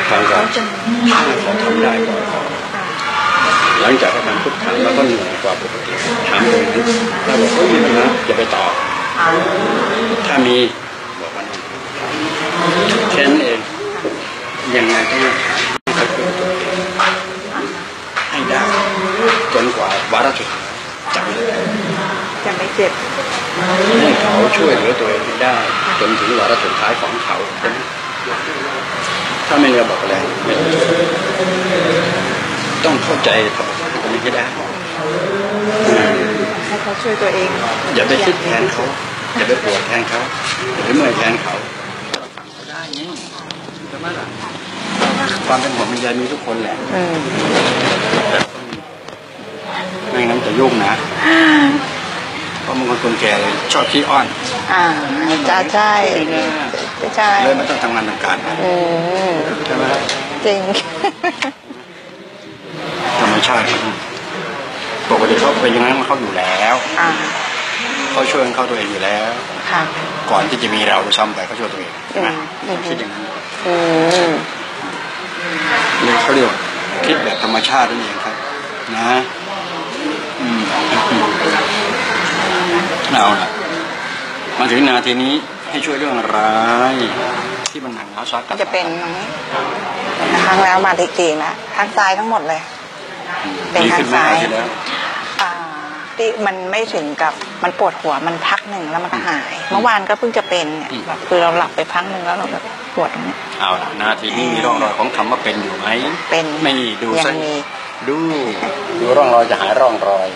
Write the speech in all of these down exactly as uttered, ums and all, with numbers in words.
ทางการถ้าเขาทำได้ก่อนหลังจากการพุทธังแล้วก็เหนื่อยกว่าปกติถามตัวเองถ้าบอกว่ามีปัญหาอย่าไปตอบถ้ามีบอกว่าแค่นั้นเองยังไงก็ให้ได้จนกว่าวาระสุดจะไม่จะไม่เจ็บให้เขาช่วยเหลือตัวเองได้จนถึงวาระสุดท้ายของเขาถ้าไม่เรียบอกอะไรไม่ต้องเข้าใจตรงนี้ให้ได้ให้เขาช่วยตัวเองอย่าไปคิดแทนเขาอย่าไปปวดแทนเขาหรือเมื่อยแทนเขาเขาได้นี่ใช่ไหมล่ะความเป็นห่วงเป็นใยมีทุกคนแหละไม่งั้นจะยุ่งนะเพราะบางคนคนแก่ชอบขี้อ้อนอ่าจ้าใช่ใช่เลยไม่ต้องทำงานทำการใช่ไหมจริงธรรมชาติปกติเขาเป็นอย่างนั้นเขาอยู่แล้วเขาช่วยเขาตัวเองอยู่แล้วก่อนที่จะมีเราซ้ำไปเขาช่วยตัวเองใช่ไหมคิดอย่างนั้นนี่เขาเรียกคิดแบบธรรมชาตินั่นเองครับนะเอาล่ะมาถึงนาทีนี้ให้ช่วยเรื่องร้ายที่มันหนักหนาสาหัสจะเป็นครั้งแล้วมาทีกี่นะทางซ้ายทั้งหมดเลยเป็นทางซ้ายที่มันไม่ถึงกับมันปวดหัวมันพักหนึ่งแล้วมันก็หายเมื่อวานก็เพิ่งจะเป็นเนี่ยแบบคือเราหลับไปพักหนึ่งแล้วเราแบบปวดตรงนี้เอาล่ะนาทีนี้มีร่องรอยของคำว่าเป็นอยู่ไหมเป็นไม่ดูซะดูดูร่องรอยจะหายร่องรอย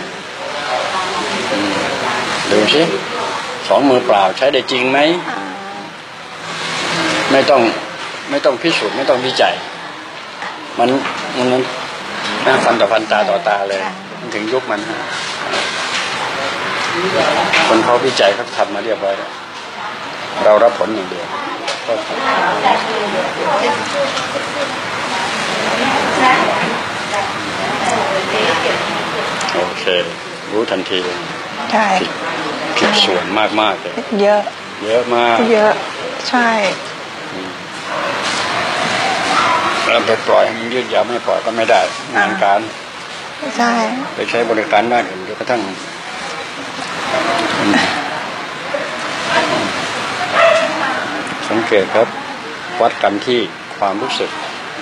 ดูสิสองมือเปล่าใช้ได้จริงไหมไม่ต้องไม่ต้องพิสูจน์ไม่ต้องวิจัยมันมันน่าฟันต่อฟันตาต่อตาเลยมันถึงยุคมันคนเขาวิจัยเขาทำมาเรียบร้อยแล้วเรารับผลอย่างเดียวโอเครู้ทันทีใช่ผิดส่วนมากมากเลยเยอะเยอะมากเยอะใช่เราไปปล่อยให้มันยืดยาวไม่ปล่อยก็ไม่ได้งานการใช่ไปใช้บริการด้านอื่นจนกระทั่งสังเกตครับวัดกันที่ความรู้สึก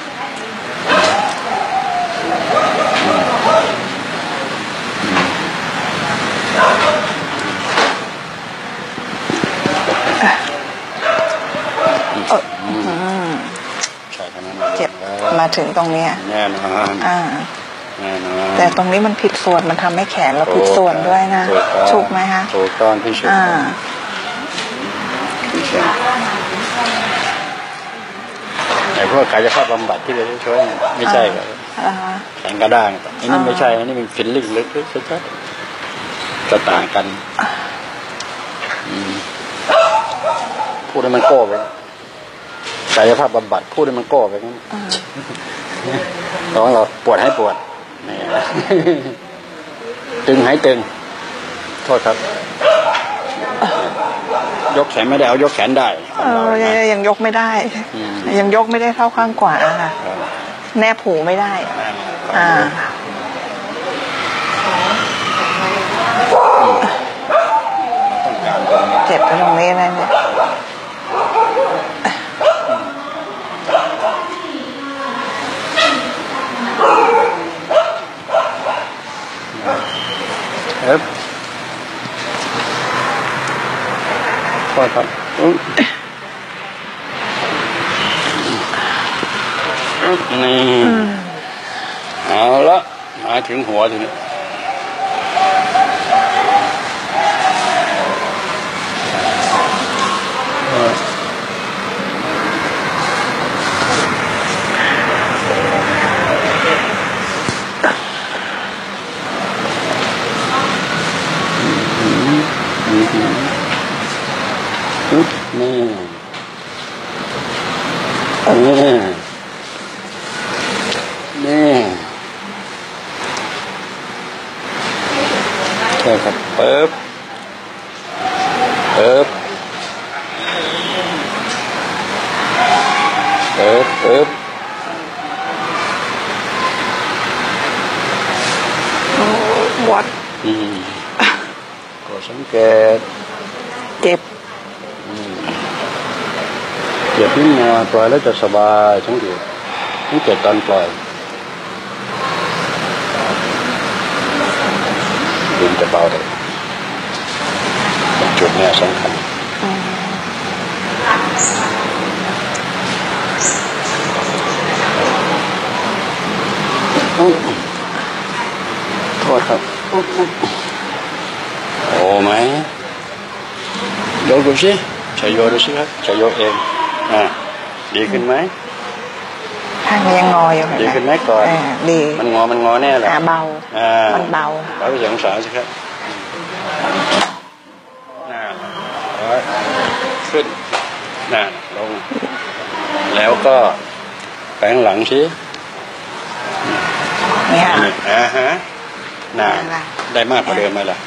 เจ็บมาถึงตรงนี้แน่นอนแน่นอนแต่ตรงนี้มันผิดส่วนมันทำให้แขนเราผิดส่วนด้วยนะถูกไหมคะถูกต้องที่สุดไอ้พวกกายภาพบำบัดที่เราช่วยไม่ใช่หรอกแขนกระด้างอันนี้ไม่ใช่อันนี้มันฟิลลิ่งลึกๆชัดๆจะต่างกันพูดให้มันโก้ไปกายภาพบำบัดพูดให้มันโก้ไปงั้นร้องเราปวดให้ปวดตึงให้ตึงโทษครับยกแขนไม่ได้เอายกแขนได้เออยังยกไม่ได้ยังยกไม่ได้เท่าข้างขวาค่ะแนบหูไม่ได้อ่าเจ็บตรงนี้ไหมเนี่ยเอ๊ะพอครับนี่เอาละมาถึงหัวทีนี้นี่นี่นี่ใช่ครับเปิบเปิบเปิบเปิบแกเจ็บเจ็บนิดหน่อยปล่อยแล้วจะสบายทั้งเดียวทั้งเจ็บตอนปล่อยดินจะเบาเลยจุดนี้สำคัญโทษครับโอ้ไหมยกดูสิใช้โยดูสิครับใช้โยเองอ่าดีขึ้นไหมข้างนี้ยังงออยู่ดีขึ้นไหมก่อนดีมันงอมันงอแน่แหละเบาอ่ามันเบาเบาไปสองสามสิครับน่าขึ้นน่าลงแล้วก็แปลงหลังสินี่ฮะอ่าฮะน่าได้มากกว่าเดิมไหมล่ะ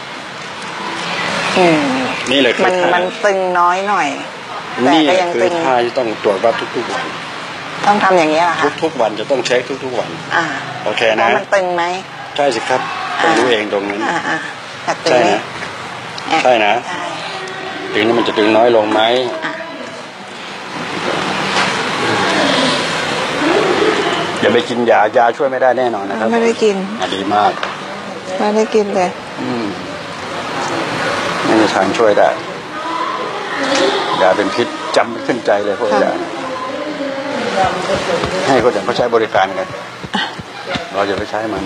นี่เลยคือมันมันตึงน้อยหน่อยแต่ก็ยังตึงท่าที่ต้องตรวจวัดทุกๆวันต้องทำอย่างนี้เหรอคะทุกๆวันจะต้องเช็คทุกๆวันอ่าโอเคนะมันตึงไหมใช่สิครับผมรู้เองตรงนั้นอ่าใช่นะใช่นะตึงแล้วมันจะตึงน้อยลงไหมอย่าไปกินยายาช่วยไม่ได้แน่นอนนะครับไม่ได้กินดีมากไม่ได้กินเลยอืมไม่มีทางช่วยได้ยาเป็นพิษจำขึ้นใจเลยพวกยาให้คนอื่นเขาใช้บริการกันเราจะไปใช้มัน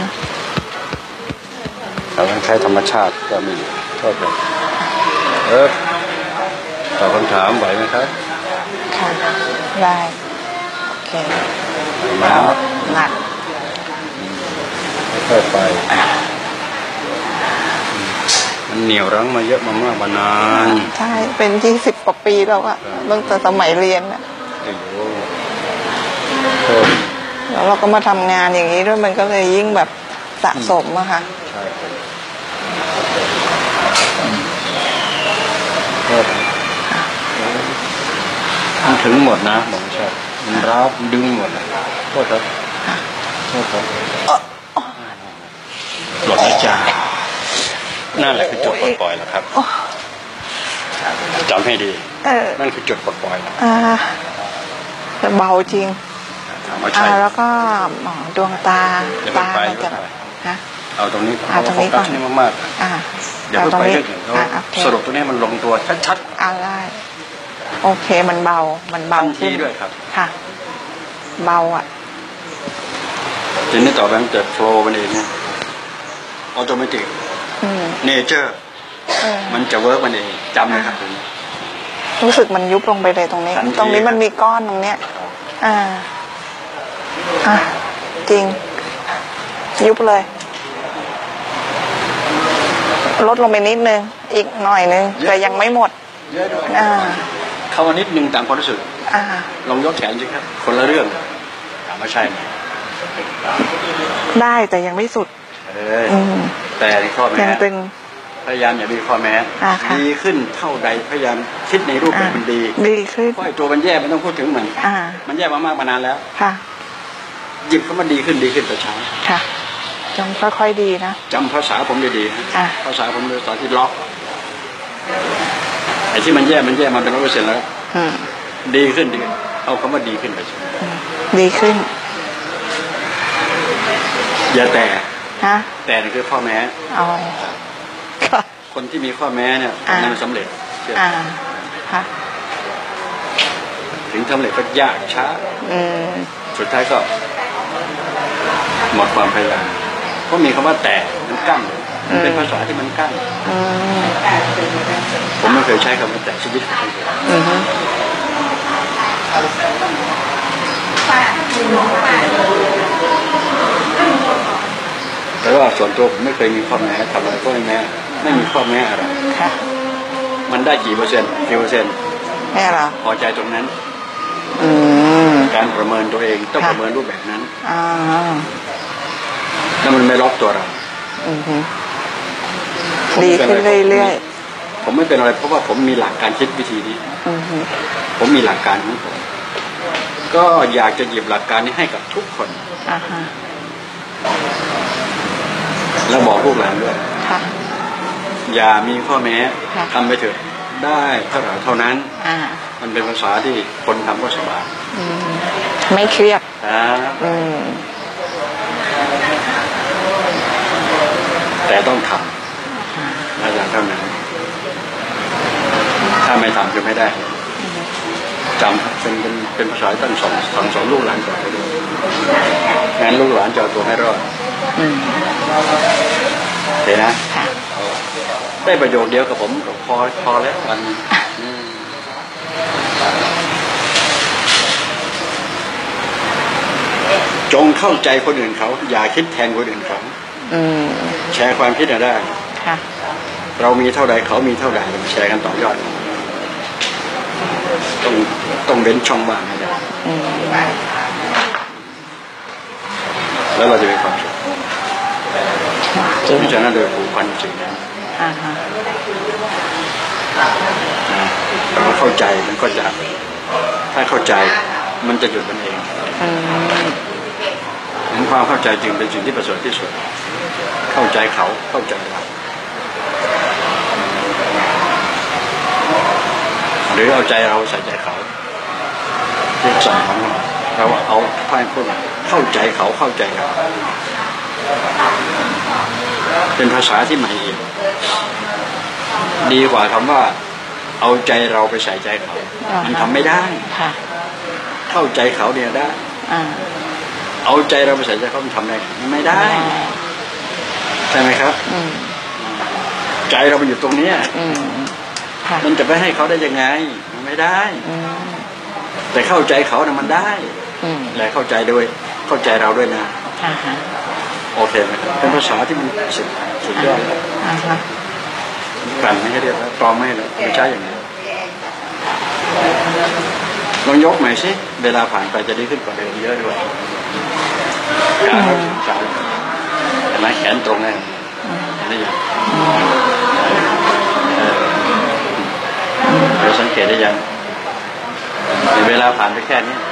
เราต้องใช้ธรรมชาติก็มีโทษเลยเออตอบคำถามไหวไหมครับค่ะได้โอเคมาหนักค่อยไปมันเหนียวรั้งมาเยอะมามากมานานใช่เป็นยี่สิบกว่าปีแล้วอะตั้งแต่สมัยเรียนอะแล้วเราก็มาทำงานอย่างนี้ด้วยมันก็เลยยิ่งแบบสะสมอะค่ะมันถึงหมดนะบอกไม่ใช่มันรับดึงหมดเลยโทษครับโทษครับหลดนะจ๊ะนั่นแหละคือจุดปลดปล่อยแล้วครับจำให้ดีนั่นคือจุดปลดปล่อยอ่าจะเบาจริงอ่าแล้วก็หมอดวงตาตาจะฮะเอาตรงนี้เอาตรงนี้ก่อนมากๆอ่าเดี๋ยวไปเรื่องอื่นสรุปตัวนี้มันลงตัวชัดๆอ่าได้โอเคมันเบามันเบาขึ้นด้วยครับค่ะเบาอ่ะทีนี้ต่อไปมันจะโฟล์มันเองเนี่ยออโตเมติกเนเจอร์มันจะเวิร์กมันเองจำเลยครับผมรู้สึกมันยุบลงไปเลยตรงนี้ตรงนี้มันมีก้อนตรงเนี้ยอ่าอ่ะจริงยุบเลยลดลงไปนิดนึงอีกหน่อยนึงแต่ยังไม่หมดอ่าเข้ามานิดนึงตามความรู้สึกอ่าลองยกแขนสิครับคนละเรื่องถามว่าใช่ไหมได้แต่ยังไม่สุดแต่ในข้อแม้พยายามอย่ามีข้อแม้ดีขึ้นเท่าใดพยายามคิดในรูปแบบมันดีดีขึ้นเพราะตัวมันแย่ไม่ต้องพูดถึงมันมันแย่มากๆมานานแล้วค่ะหยิบเข้ามาดีขึ้นดีขึ้นแต่เช้าค่ะจำค่อยๆดีนะจำภาษาผมดีๆภาษาผมเป็นภาษาที่ล็อกไอ้ที่มันแย่มันแย่มาเป็นร้อยเปอร์เซ็นต์แล้วดีขึ้นดีเอาคำว่าดีขึ้นไปดีขึ้นอย่าแต่ฮะแต่นี่คือข้อแม้อ๋อคนที่มีข้อแม้เนี่ยมันสำเร็จอ่าค่ะถึงสำเร็จก็ยากช้าสุดท้ายก็หมดความพยายามเพราะมีคำว่าแต่มันกั้นมันเป็นภาษาที่มันกั้นผมไม่เคยใช้คำว่าแต่ชีวิตแต่ว่าส่วนตัวผมไม่เคยมีข้อแม้ทำอะไรก็ไม่แม้ไม่มีข้อแม้อะไรมันได้กี่เปอร์เซ็นต์กี่เปอร์เซ็นต์แม่หรอพอใจตรงนั้นการประเมินตัวเองต้องประเมินรูปแบบนั้นแล้วมันไม่ล็อกตัวเราดีขึ้นเรื่อยๆผมไม่เป็นอะไรเพราะว่าผมมีหลักการคิดวิธีนี้ผมมีหลักการของผมก็อยากจะหยิบหลักการนี้ให้กับทุกคนแล้วบอกลูกหลานด้วยอย่ามีข้อแม้ทำไปเถอะได้เท่าไหร่เท่านั้นมันเป็นภาษาที่คนทำก็สบายไม่เครียดแต่ต้องทำอาจารย์เท่านั้นถ้าไม่ทำจะไม่ได้จำเป็นเป็นเป็นภาษาตั้งสอนสอนสอนลูกหลานก่อนไปด้วยงั้นลูกหลานจะเอาตัวให้รอดเห็นนะได้ประโยชน์เดียวกับผมพอพอแล้ววันจงเข้าใจคนอื่นเขาอย่าคิดแทนคนอื่นเขาแชร์ความคิดได้เรามีเท่าใดเขามีเท่าใดแชร์กันต่อยอดต้องต้องเว้นช่องว่างให้ได้แล้วเราจะมีความสุขพิจารณาโดยผูกพันจริงนะเราเข้าใจมันก็จะถ้าเข้าใจมันจะหยุดมันเองเห็นความเข้าใจจึงเป็นสิ่งที่ประเสริฐที่สุดเข้าใจเขาเข้าใจเราหรือเอาใจเราใส่ใจเขาที่สอนของเราเอาพ่ายพูดเข้าใจเขาเข้าใจเราเป็นภาษาที่ใหม่เองดีกว่าคำว่าเอาใจเราไปใส่ใจเขามันทำไม่ได้เข้าใจเขาเนี่ยได้เอาใจเราไปใส่ใจเขามันทำได้ไม่ได้ใช่ไหมครับใจเราไปอยู่ตรงนี้มันจะไปให้เขาได้ยังไงมันไม่ได้แต่เข้าใจเขานะมันได้และเข้าใจด้วยเข้าใจเราด้วยนะโอเคไหมครับเป็นภาษาที่มันสุดสุดยอดเลยกันไม่ให้เรียบร้อยตรอมไม่เลยไม่ใช่อย่างนี้ลองยกใหม่สิเวลาผ่านไปจะดีขึ้นกว่าเดิมเยอะด้วยการเราถึงใจเห็นไหมแขนตรงแน่เห็นไหมยังเดี๋ยวสังเกตได้ยังเวลาผ่านไปแค่นี้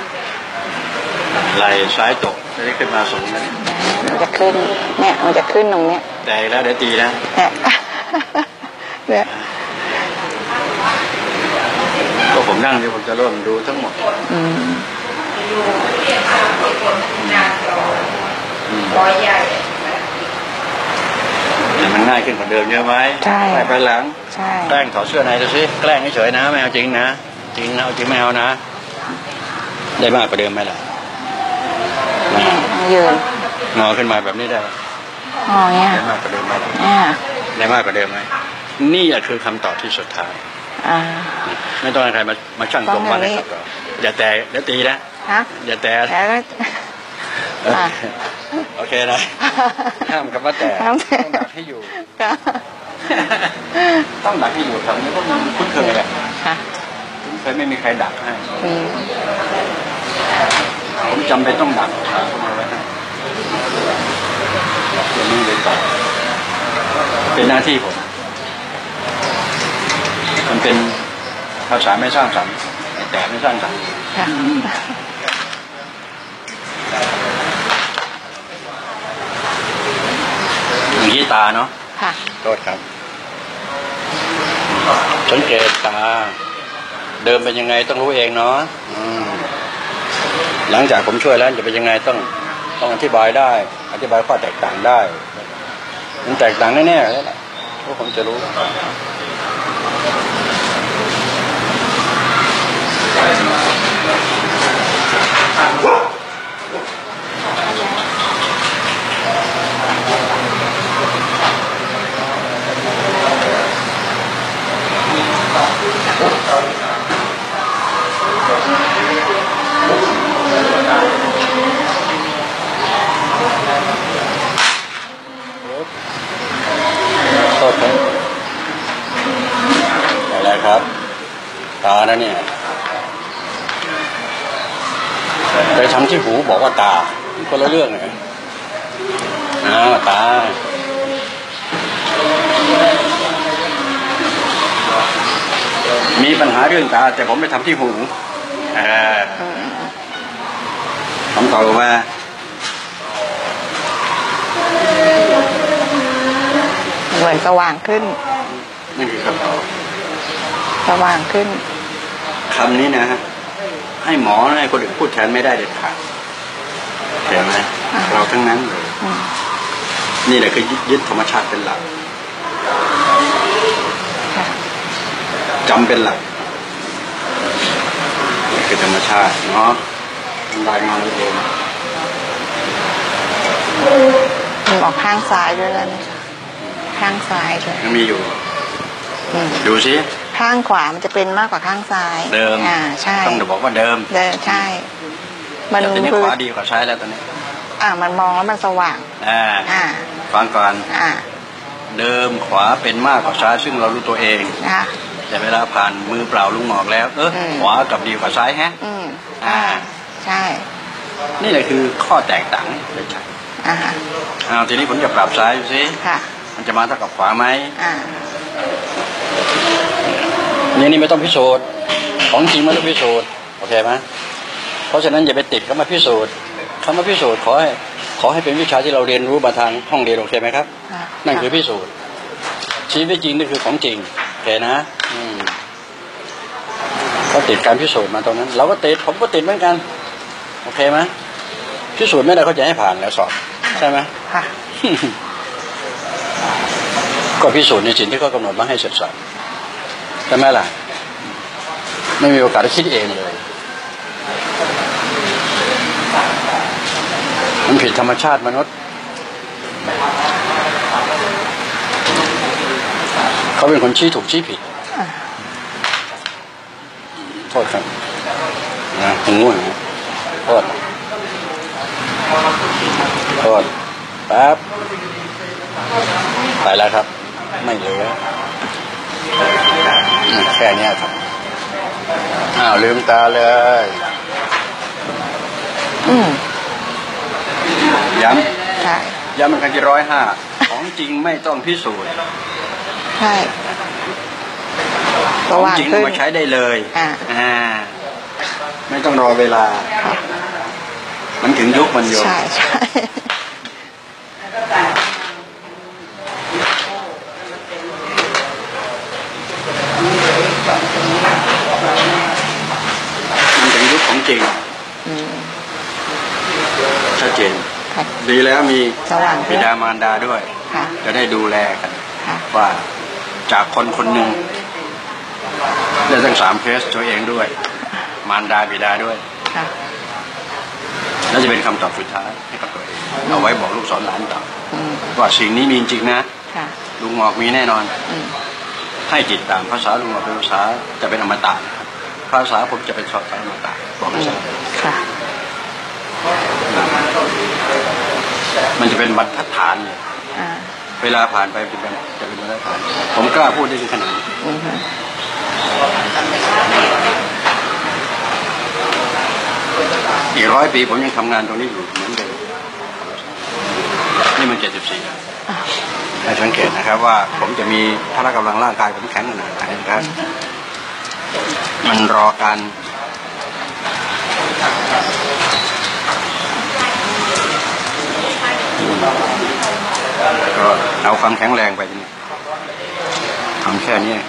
ไหล่ซ้ายตกจะได้ขึ้นมาสูงนะมันจะขึ้นเนี่ยมันจะขึ้นตรงเนี้ยแต่แล้วเดี๋ยวตีนะเนี่ยเนี่ยก็ผมนั่งนี่ผมจะเริ่มดูทั้งหมดมันง่ายขึ้นกว่าเดิมเยอะไหมใช่ไปหลังแกล้งถอดเสื้อในดูสิแกล้งเฉยๆนะไม่เอาจริงนะจริงนะเอาจริงไม่เอานะได้มากกว่าเดิมไหมล่ะยืนงอขึ้นมาแบบนี้ได้อ๋อเนี่ยได้มากกว่าเดิมไหมได้มากกว่าเดิมไหมนี่แหละคือคำตอบที่สุดท้ายไม่ต้องให้ใครมามาช่างตรงมานะครับอย่าแตะแล้วตีนะอย่าแตะโอเคนะห้ามคำว่าแต่ต้องดักให้อยู่ต้องดักให้อยู่ทำนี้ก็คุ้นเคยอ่ะคุ้นเคยไม่มีใครดักให้ผมจำเป็นต้องดักขาเข้ามาไว้ให้อย่างนี้เลยต่อเป็นหน้าที่ผมมันเป็นภาษาไม่สร้างสรรค์แต่ไม่สร้างสรรค์อย่างนี้ตาเนาะโทษครับสังเกตตาเดิมเป็นยังไงต้องรู้เองเนาะหลังจากผมช่วยแล้วจะเป็นยังไงต้องต้องอธิบายได้อธิบายข้อแตกต่างได้มันแตกต่างแน่ๆแล้วพวกผมจะรู้อะไรครับตานะเนี่ยไปทำที่หูบอกว่าตาคนละเรื่องไงอ้าวตามีปัญหาเรื่องตาแต่ผมไปทำที่หูผมตอบว่าเหมือนสว่างขึ้นนั่นคือคำตอบสว่างขึ้นคำนี้นะให้หมอให้คนอื่นพูดแทนไม่ได้เด็ดขาดเห็นไหมเราทั้งนั้นเลยนี่แหละคือยึดธรรมชาติเป็นหลักจำเป็นหลักนี่คือธรรมชาติเนาะรายงานเองมีออกข้างซ้ายด้วยแล้วนี่ข้างซ้ายด้วยยังมีอยู่ดูสิข้างขวามันจะเป็นมากกว่าข้างซ้ายเดิมอ่าใช่ต้องบอกว่าเดิมเดิมใช่มันคือขวาดีกว่าซ้ายแล้วตอนนี้อ่ามันมองแล้วมันสว่างอ่าอ่าฟังก่อนอ่าเดิมขวาเป็นมากกว่าซ้ายซึ่งเรารู้ตัวเองนะแต่เวลาผ่านมือเปล่าลุงหมอกแล้วเออขวากับดีกว่าซ้ายฮะอืมอ่าใช่นี่แหละคือข้อแตกต่างเลยใช่อ่าอ้าวทีนี้ผมจะปรับซ้ายดูสิค่ะมันจะมาเท่ากับขวาไหมอ่านี่นี่ไม่ต้องพิสูจน์ของจริงไม่ต้องพิสูจน์โอเคไหมเพราะฉะนั้นอย่าไปติดเข้ามาพิสูจน์คำว่าพิสูจน์ขอให้ขอให้เป็นวิชาที่เราเรียนรู้มาทางห้องเรียนโอเคไหมครับนั่นคือพิสูจน์ชีวิตจริงนี่คือของจริงโอเคนะอืมก็ติดการพิสูจน์มาตรงนั้นเราก็ติดผมก็ติดเหมือนกันโอเคไหมพิสูจน์ไม่ได้เขาจะให้ผ่านแล้วสอบใช่ไหมค่ะก็พิสูจน์ในสิ่งที่เขากำหนดมาให้เสร็จสับใช่ไหมล่ะไม่มีโอกาสได้คิดเองเลยมันผิดธรรมชาติมนุษย์เขาเป็นคนชี้ถูกชี้ผิดโทษครับนะผมง่วงนะโทษโทษแป๊บไปแล้วครับไม่เหลือแค่นี้ครับอ้าวลืมตาเลยอืมย้ำใช่ย้ำมันครั้งที่ร้อยห้าของจริงไม่ต้องพิสูจน์ใช่ของจริงมาใช้ได้เลยอ่าอ่าไม่ต้องรอเวลามันถึงยุคมันอยู่ใช่ใช่มันถึงยุคของจริงชัดเจนดีแล้วมีบิดามารดาด้วยจะได้ดูแลกันว่าจากคนคนหนึ่งได้ทั้งสามเคสตัวเองด้วยมารดาบิดาด้วยแล้วจะเป็นคำตอบสุดท้ายให้กับตัวเองเอาไว้บอกลูกสอนหลานต่อว่าสิ่งนี้มีจริงนะลุงหมอกมีแน่นอนให้จิตตามภาษาลุงหมอกเป็นภาษาจะเป็นอมตะภาษาผมจะเป็นภาษาอมตะบอกไม่ใช่มันจะเป็นบรรทัดฐานเลยเวลาผ่านไปเป็นจะเป็นบรรทัดฐานผมกล้าพูดได้ถึงขนาดนี้อีกร้อยปีผมยังทำงานตรงนี้อยู่เหมือนเดิมนี่มันเจ็ดสิบสี่ให้สังเกตนะครับว่าผมจะมีพละกำลังร่างกายผมแข็งขนาดไหนนะครับมันรอการก็เอาความแข็งแรงไปนี่ทำแค่นี้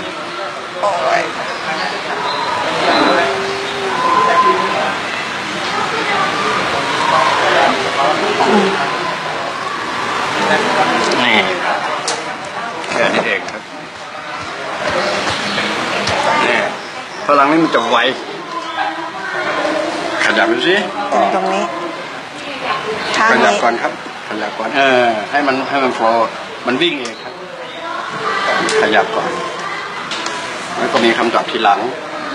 นี่แค่นี้เองครับนี่พลังนี้มันจะไวขยับดูสิตรงนี้ขยับก่อนครับขยับก่อนเออให้มันให้มันโฟล์มันวิ่งเองครับขยับก่อนแล้วก็มีคำตอบทีหลัง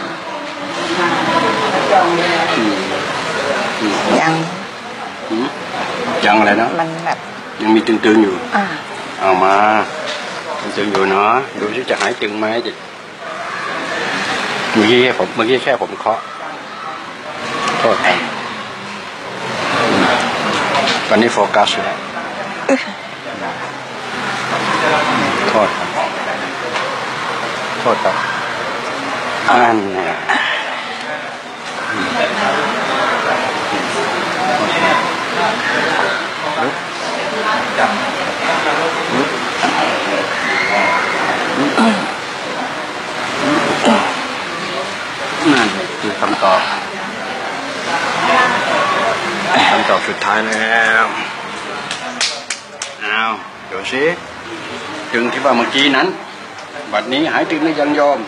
ยังยังอะไรนะมันแบบยังมีตึงๆอยู่เอามาตึงๆอยู่เนาะดูสิจะหายตึงไหมจิเมื่อกี้ผมเมื่อกี้แค่ผมเคาะโทษครับตอนนี้โฟกัสแล้วโทษครับโทษครับอันนี้ดอกสุดท้ายแล้วเอาเดี๋ยวสิถึงที่ว่าเมื่อกี้นั้นบัดนี้หายตึงหรือยังโยม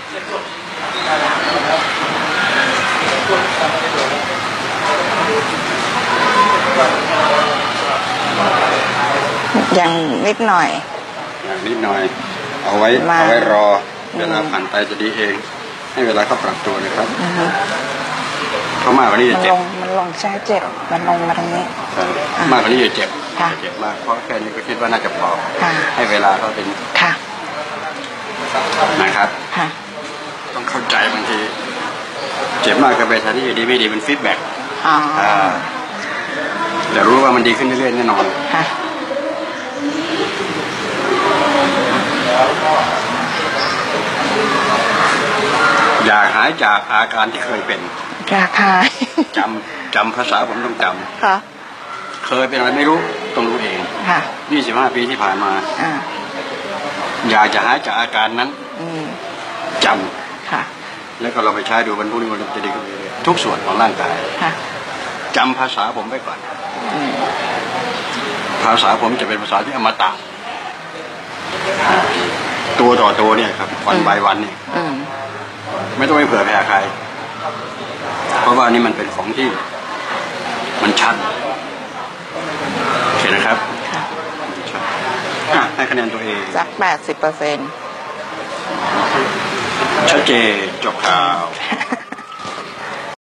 ยังนิดหน่อยนิดหน่อยเอาไว้เอาไว้รอเวลาผ่านไปจะดีเองให้เวลาเขาปรับตัวนะครับเพราะมากกว่านี้จะเจ็บมันลงใช่เจ็บมันลงมาตรงนี้มากกว่านี้จะเจ็บเจ็บมากเพราะแค่นี้ก็คิดว่าน่าจะพอให้เวลาเขาเป็นนะครับต้องเข้าใจบางทีเจ็บมากกับไปทางที่ดีไม่ดีเป็นฟีดแบ็กแต่รู้ว่ามันดีขึ้นเรื่อยๆแน่นอนอยากหายจากอาการที่เคยเป็นอยากหายจำจำภาษาผมต้องจำเคยเป็นอะไรไม่รู้ต้องรู้เองยี่สิบห้าปีที่ผ่านมาอยากจะหายจากอาการนั้นจำแล้วก็เราไปใช้ดูบรรพุนิมันจะดีขึ้นเรื่อยๆทุกส่วนของร่างกายจำภาษาผมไว้ก่อนภาษาผมจะเป็นภาษาที่อมตะตัวต่อตัวเนี่ยครับวันbyวันเนี่ยไม่ต้องไปเผื่อแผ่ใครเพราะว่านี่มันเป็นของที่มันชัดโอเคนะครับให้คะแนนตัวเองสักแปดสิบเปอร์เซ็นต์ชัดเจนจบข่าว